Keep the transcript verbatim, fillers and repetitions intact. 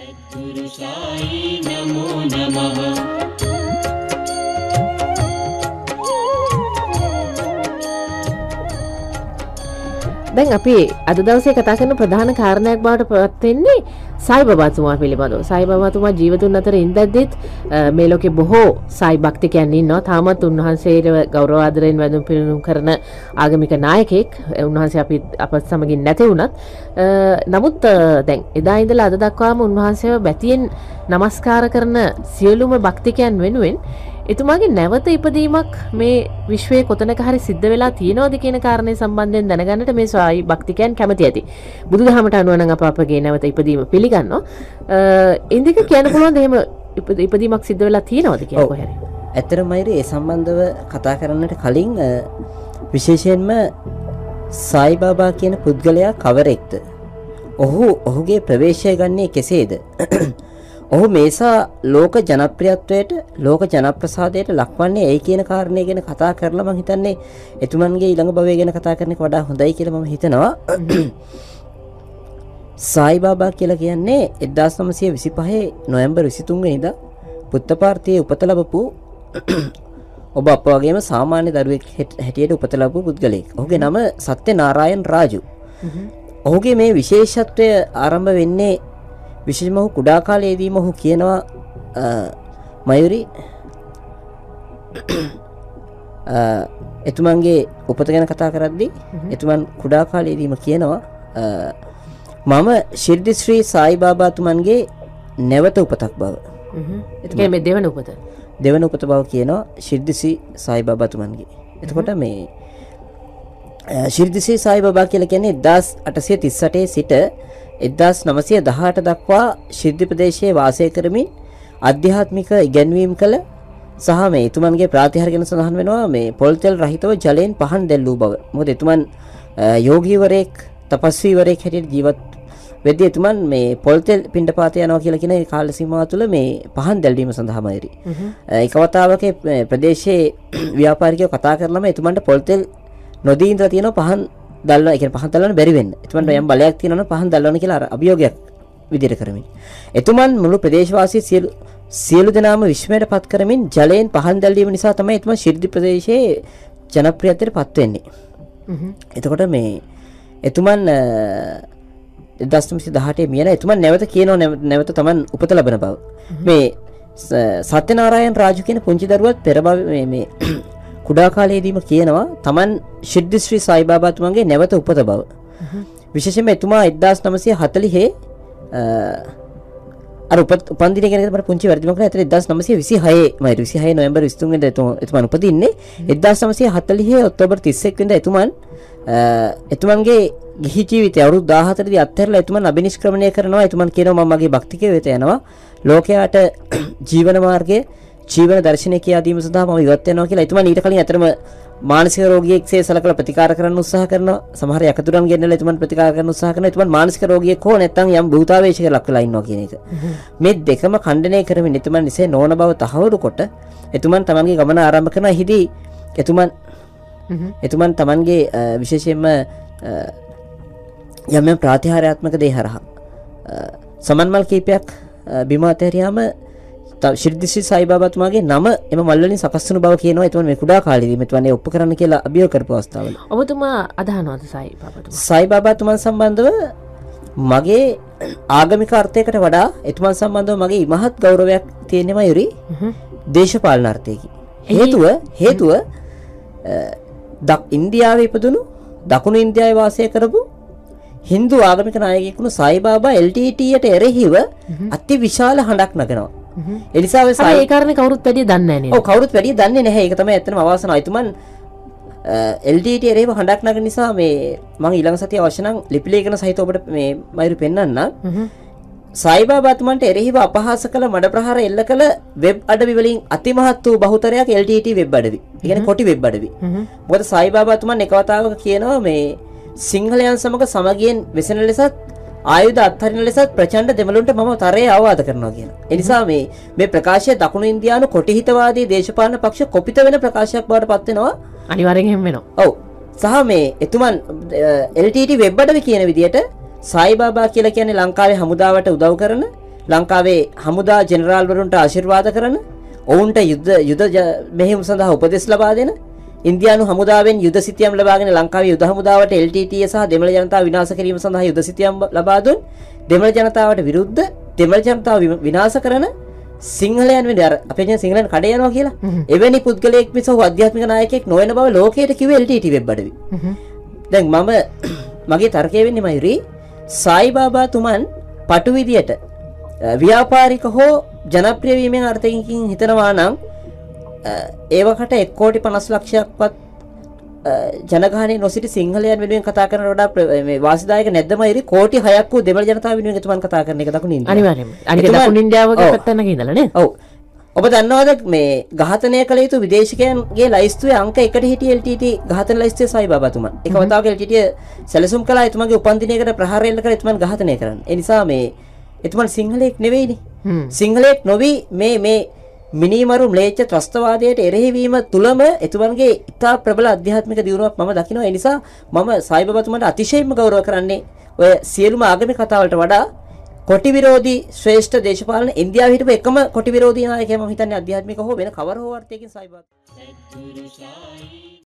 Guru Sai Namo Namaha. දැන් අපි අද දවසේ කතා කරන ප්‍රධාන කාරණයක් බවට පත් වෙන්නේ සායි බබාතුමා පිළිබඳව. සායි බබාතුමා ජීවතුන් අතර ඉඳද්දිත් මේ ලෝකේ බොහෝ සායි භක්තිකයන් ඉන්නවා. තාමත් උන්වහන්සේව ගෞරව ආදරයෙන් වැඳුම් පිළිනුම් කරන ආගමික නායකයෙක්. උන්වහන්සේ අපි අපත් සමගින් නැති වුණත් නමුත් දැන් එදා ඉඳලා අද දක්වාම උන්වහන්සේව බැතියෙන් නමස්කාර කරන සියලුම භක්තිකයන් වෙනුවෙන් එතුමාගේ නැවත ඉපදීමක් මේ විශ්වයේ කොතනක හරි සිද්ධ වෙලා තියෙනවද කියන කාරණේ සම්බන්ධයෙන් දැනගන්නට මේ සායි භක්තිකයන් කැමති ඇති. බුදුදහමට අනුව නම් අප අපගේ නැවත ඉපදීම පිළිගන්නවා. ඉන්දික කියන්න පුළුවන්ද එහෙම ඉපදීමක් සිද්ධ වෙලා තියෙනවද කියලා කොහේ හරි? ඇත්තටම මයිරි ඒ සම්බන්ධව කතා කරන්නට කලින් විශේෂයෙන්ම සායි බාබා කියන පුද්ගලයා කවරෙක්ද? ඔහු ඔහුගේ ප්‍රවේශය ගන්නේ කෙසේද? ඔහු මේසා ලෝක ජනප්‍රියත්වයට ලෝක ජනප්‍රසාදයට ලක්වන්නේ ඇයි කියන කාරණේ ගැන කතා කරලා මම හිතන්නේ එතුමන්ගේ ඊළඟ භවය ගැන කතා කරන එක වඩා හොඳයි කියලා මම හිතනවා. සායි බාබා කියලා කියන්නේ එක්දාස් නවසිය විසිපහ නොවැම්බර් විසිතුන් වෙනිදා පුත්තපාර්තියේ උපත ලැබපු ඔබ අප වගේම සාමාන්‍ය දරුවෙක් හැටියට උපත ලැබපු පුද්ගලයෙක්. ඔහුගේ නම සත්‍යනාරායන් රාජු. ඔහුගේ මේ විශේෂත්වය ආරම්භ වෙන්නේ විශේෂම ඔහු කුඩා කාලයේදීම ඔහු කියනවා මයුරි එතුමන්ගේ උපත ගැන කතා කරද්දී එතුමන් කුඩා කාලයේදීම කියනවා මම ශිර්ඩි ශ්‍රී සායි බාබා තුමන්ගේ නැවත උපතක් බව. එතකොට මේ දෙවන උපත දෙවන උපත බව කියනවා ශිර්ඩි ශ්‍රී සායි බාබා තුමන්ගේ. එතකොට මේ ශිර්ඩි ශ්‍රී සායි බාබා කියලා කියන්නේ එක්දාස් අටසිය තිස් අටේ සිට එක්දාස් නවසිය දහඅට දක්වා ශිර්ඩි ප්‍රදේශයේ වාසය කරමින් ආධ්‍යාත්මික ඉගැන්වීම් කළ සහ මේ එතුමන්ගේ ප්‍රාතිහාර්ය ගැන සඳහන් වෙනවා මේ පොල් තෙල් රහිතව ජලයෙන් පහන් දැල්වූ බව. මොකද එතුමන් යෝගීවරයෙක් තපස්වීවරයෙක් හැටියට ජීවත් වෙද්දී එතුමන් මේ පොල් තෙල් පිණ්ඩපාත යනවා කියලා කියන ඒ කාල සීමාව තුළ මේ පහන් දැල්වීම සඳහාම ඇරි. එක වතාවක ප්‍රදේශයේ ව්‍යාපාරිකයෝ කතා කරලම එතුමන්ට පොල් තෙල් නොදී ඉඳලා තියෙනවා පහන් දල්වන, ඒ කියන්නේ පහන් දල්වන්න බැරි වෙන්න. එතුමන්ට යම් බලයක් තියෙනවා නම් පහන් දල්වන්න කියලා අර අභියෝගයක් විදිහට කරමින්. එතුමන් මුළු ප්‍රදේශවාසී සියලු සියලු දෙනාම විශ්මයට පත් කරමින් ජලයෙන් පහන් දැල්වීම නිසා තමයි එතුමන් ශිර්ඩි ප්‍රදේශයේ ජනප්‍රියත්වයට පත් වෙන්නේ. එතකොට මේ එතුමන් එක්දාස් නවසිය දහඅටේ මියන එතුමන් නැවත කියනවා නැවත තමන් උපත ලබන බව. මේ සත්‍යනාරායන් රාජු කියන පුංචි දරුවත් පෙර මේ මේ කුඩා කාලයේදීම කියනවා තමන් ශිර්ඩි ශ්‍රී සායි බාබා තුමන්ගේ නැවත උපත බව. විශේෂයෙන්ම එතුමා එක්දාස් නවසිය හතළිහේ අර උපන් දිනය ගැන මට පුංචි වැරදිමක් නෑ. ඒතර එක්දාස් නවසිය විසිහයේ මම විසිහය නොවැම්බර් විසිතුන් වෙනිදා එතුමන් උපදින්නේ. එක්දාස් නවසිය හතළිහේ ඔක්තෝබර් තිස් එක් වෙනිදා එතුමන් එතුමන්ගේ ගිහි ජීවිතය අවුරුදු දාහතර දී අත්හැරලා එතුමන් අභිනිෂ්ක්‍රමණය කරනවා. එතුමන් කියනවා මම මගේ භක්තිකය වෙත යනවා. ලෝකයාට ජීවන මාර්ගයේ ජීවන දර්ශනය කියා දීම සඳහා මම ඉවත් වෙනවා කියලා. එතුමන් ඊට කලින් අතරම මානසික රෝගියෙක්සේ සලකලා ප්‍රතිකාර කරන්න උත්සාහ කරනවා. සමහර යකතුරන් ගෙන්නලා එතුමන් ප්‍රතිකාර කරන්න උත්සාහ කරනවා. එතුමන් මානසික රෝගියෙක් හෝ නැත්නම් යම් භූතාවේශයකට ලක් වෙලා ඉන්නවා කියන එක. මේ දෙකම khණ්ඩනය කරමින් එතුමන් ඉසේ නොවන බව තහවුරු කොට එතුමන් තමන්ගේ ගමන ආරම්භ කරනවා. එහිදී එතුමන් එතුමන් තමන්ගේ විශේෂයෙන්ම යම් යම් ප්‍රාතිහාර්යාත්මක දේ හරහා සමන්මල් කීපයක් බිම අතහැරියාම ශිර්ඩි ශ්‍රී සායි බාබා තුමාගේ නම එම මල් වලින් සකස් වුණු බව කියනවා. එතුමන් මේ කුඩා කාලේදී මෙතුමන් ඒ ඔප්පු කරන්න කියලා අභියෝග කරපු අවස්ථාවල ඔබතුමා අදහනවාද සායි බාබා තුමා? සායි බාබා තුමන් සම්බන්ධව මගේ ආගමික අර්ථයකට වඩා එතුමන් සම්බන්ධව මගේ ඉමහත් ගෞරවයක් තියෙනවා මයුරි. දේශපාලන අර්ථයකින්. හේතුව හේතුව ඉන්දියාවේ ඉපදුණු දකුණු ඉන්දියාවේ වාසය කරපු හින්දු ආගමික නායකයෙක් වුණු Sai Baba L T T යට එරෙහිව අති විශාල හඬක් නගනවා. එනිසා ඒ ඒ කාරණේ කවුරුත් වැඩි දන්නේ නැහැ නේද? ඔව් කවුරුත් වැඩි දන්නේ නැහැ. ඒක තමයි ඇත්තටම අවාසනාව. එතුමන් එල් ටී ටී එරෙහිව හඬක් නගන නිසා මේ මම ඊළඟ සතිය අවශ්‍ය නම් ලිපි ලේඛන සහිත ඔබට මේ මයිරු පෙන්නන්නම්. සායි බාබා තුමන්ට එරෙහිව අපහාස කළ මඩ ප්‍රහාර එල්ල කළ වෙබ් අඩවි වලින් අතිමහත් වූ බහුතරයක් එල් ටී ටී වෙබ් අඩවි. ඒ කියන්නේ කොටි වෙබ් අඩවි. මොකද සායි බාබා තුමන් එක වතාවක කියනවා මේ සිංහලයන් සමග සමගියෙන් වෙසෙන ලෙසත් ආයුධ අත්හරින ලෙසත් ප්‍රචණ්ඩ දෙමළුන්ට මම තරයේ අවවාද කරනවා කියලා. ඒ නිසා මේ මේ ප්‍රකාශය දකුණු ඉන්දියානු කොටිහිතවාදී දේශපාලන පක්ෂ කොපිත වෙන ප්‍රකාශයක් බවට පත් වෙනවා. අනිවාර්යෙන් එහෙම වෙනවා. ඔව්. සහ මේ එතුමන් එල් ටී ටී වෙබ් අඩවි කියන විදිහට සායි බාබා කියලා කියන්නේ ලංකාවේ හමුදාවට උදව් කරන ලංකාවේ හමුදා ජෙනරාල්වරුන්ට ආශිර්වාද කරන, ඔවුන්ට යුද්ධ යුද මෙහෙයුම් සඳහා උපදෙස් ලබා දෙන, ඉන්දියානු හමුදාවෙන් යුද සිතියම් ලබාගෙන ලංකාවේ යුද හමුදාවට එල් ටී ටී ඊ සහ දෙමළ ජනතාව විනාශ කිරීම සඳහා යුද සිතියම් ලබා දුන් දෙමළ ජනතාවට විරුද්ධ දෙමළ ජනතාව විනාශ කරන සිංහලයන් වෙන්නේ අර අපේ ජන සිංහලයන් කඩේ යනවා කියලා. එවැනි පුද්ගලයෙක් මිස ඔහු ආධ්‍යාත්මික නායකයෙක් නොවන බව ලෝකයට කිව්වේ එල් ටී ටී වෙබ් අඩවි. දැන් මම මගේ තර්කය වෙන්නේ මයුරි සායි බාබා තුමන් පටු විදියට ව්‍යාපාරික හෝ ජනප්‍රිය වීමෙන් අර්ථයකින් හිතනවා නම් ඒවකට එක් කෝටි පනස් ලක්ෂයක්වත් ජනගහනය නොසිටි සිංහලයන් වෙනුවෙන් කතා කරන වඩා මේ වාසිදායක නැද්ද මයුරි? කෝටි හයක් වූ දෙමළ ජනතාව වෙනුවෙන් එතුමන් කතා කරන එක දකුණු ඉන්දියාව. අනිවාර්යයෙන්ම. අනික දකුණු ඉන්දියාවගේ පැත්තනක ඉඳලා නේ. ඔව්. ඔබ දන්නවද මේ ඝාතනය කළ යුතු විදේශිකයන්ගේ ලයිස්තුවේ අංක එකට හිටිය එල් ටී ටී ඝාතන ලයිස්තුවේ සායි බාබා තුමන්. එක වතාවක එල් ටී ටී සැලසුම් කළා එතුමන්ගේ උපන් දිනයකට ප්‍රහාර එල්ල කර එතුමන් ඝාතනය කරන්න. ඒ නිසා මේ එතුමන් සිංහලෙක් නෙවෙයිනේ. සිංහලෙක් නොවි මේ මේ මිනිමරු ම්ලේච්ඡ ත්‍රස්තවාදයට එරෙහි වීම තුලම එතුමන්ගේ ඉතා ප්‍රබල අධ්‍යාත්මික දියුණුවක් මම දකිනවා. ඒ නිසා මම සායි බාබා තුමන්ට අතිශයින්ම ගෞරව කරන්නේ ඔය සියලුම ආගමික කතා වලට වඩා කොටි විරෝධී ශ්‍රේෂ්ඨ දේශපාලන ඉන්දියාවේ හිටපු එකම කොටි විරෝධී නායකයා මම හිතන්නේ අධ්‍යාත්මික හෝ වෙන කවර හෝ අර්ථයකින් සායි බාබා